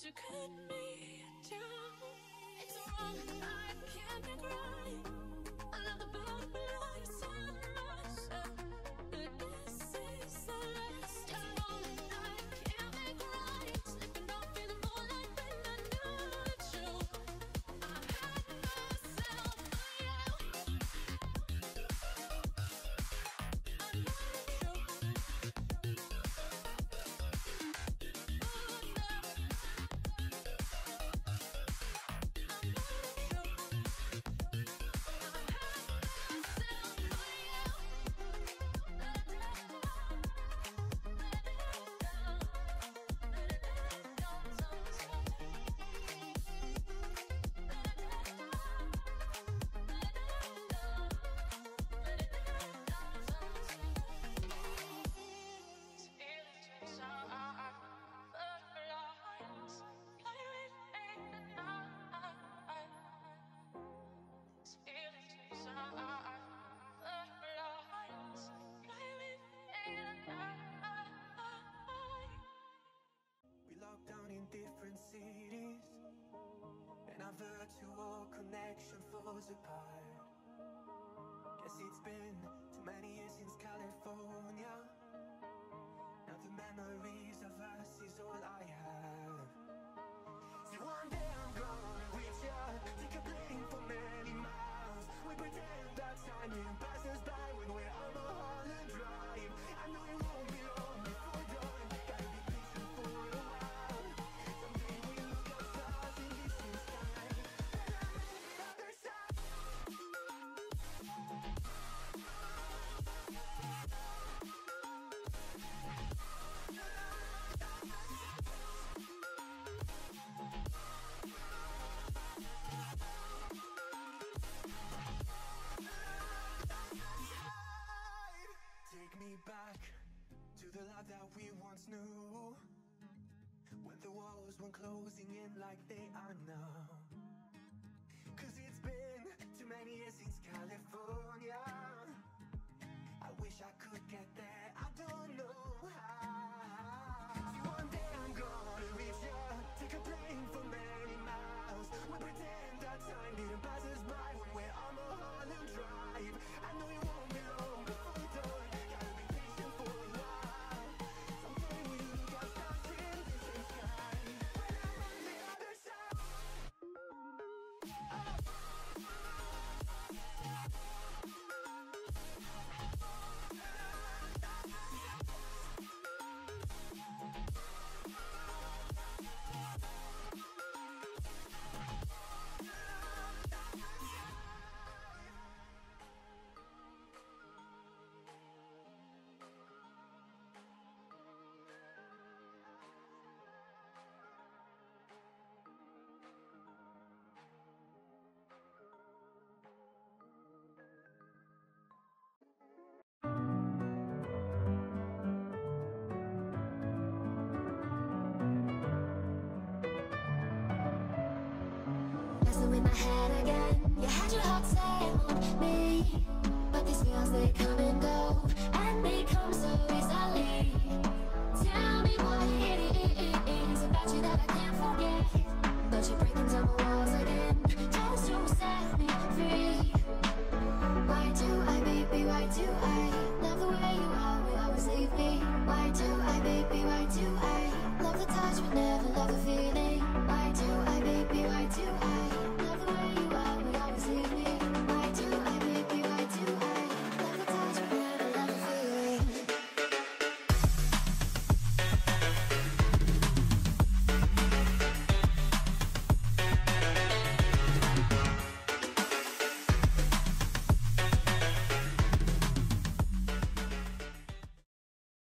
you cut me down. It's wrong, I can't be right. I love the butterfly inside myself, but this is the last. It's wrong, I can't make right. Slipping off in the moonlight when I know it's true. I had myself for you. I'm not true. We locked down in different cities, and our virtual connection falls apart. Guess it's been too many years since California. Now the memories of us is all I have. See, one day I'm gonna reach ya, take a plane for many miles. We pretend that time didn't pass us by when we're on Mulholland Drive. I know it won't be long before dawn. Gotta be patient for a while. Someday we'll look at stars in distant sky, and I'm on the other side. Take me back to the life that we once knew, when the walls weren't closing in like they are now. Cause it's been too many years since California. I wish I could get there, I don't know how. See, one day I'm gonna reach ya, take a plane for many miles. We pretend that time didn't pass us by when we're on Mulholland Drive. I know it won't be long before dawn. Gotta be patient for a while. Someday we'll look at stars in distant sky, when I'm on the other side. Messing with my head again. You had your heart set on me, but these feels, they come and go, and they come